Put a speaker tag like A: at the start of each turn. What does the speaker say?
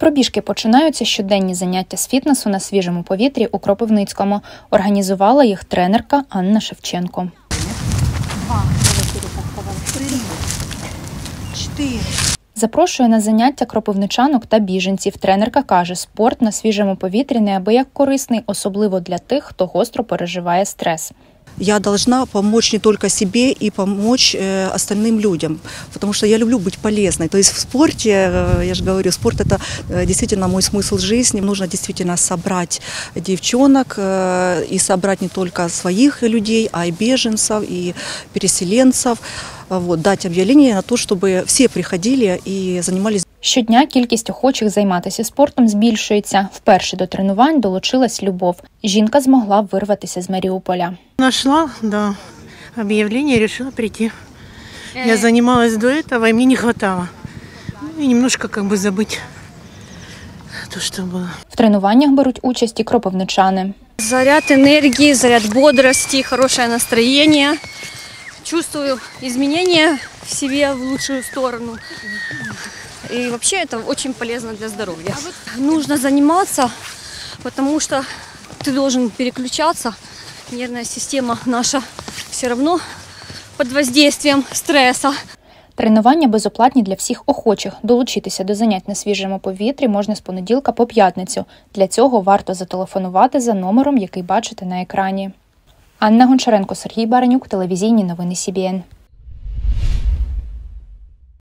A: пробіжки починаються щоденні заняття з фітнесу на свіжому повітрі у Кропивницькому. Організувала їх тренерка Анна Шевченко.
B: 2, 3, 4.
A: Запрошує на заняття кропивничанок та біженців. Тренерка каже, спорт на свіжому повітрі неабияк корисний, особливо для тих, хто гостро переживає стрес.
B: Я должна помочь не только себе и помочь остальным людям, потому что я люблю быть полезной. То есть в спорте, я же говорю, спорт – это действительно мой смысл жизни. Нужно действительно собрать девчонок и собрать не только своих людей, а и беженцев, и переселенцев. Вот, дать объявление на то, чтобы все приходили и занимались.
A: Щодня кількість охочих займатися спортом збільшується. Вперше до тренувань долучилась Любов. Жінка змогла вирватися з Маріуполя.
C: Нашла, да, объявление, решила прийти. Я занималась до этого, и мне не хватало. И немножко забыть то, что было.
A: В тренуваннях беруть участь і кропивничани.
D: Заряд энергии, заряд бодрости, хорошее настроение. Чувствую изменения в себе в лучшую сторону. И вообще это очень полезно для здоровья. Нужно заниматься, потому что ты должен переключаться. Нервная система наша все равно под воздействием стресса.
A: Тренування безоплатні для всіх охочих. Долучитися до занять на свіжому повітрі можна з понеділка по п'ятницю. Для цього варто зателефонувати за номером, який бачите на екрані. Анна Гончаренко, Сергій Баранюк, телевізійні новини СІБІН.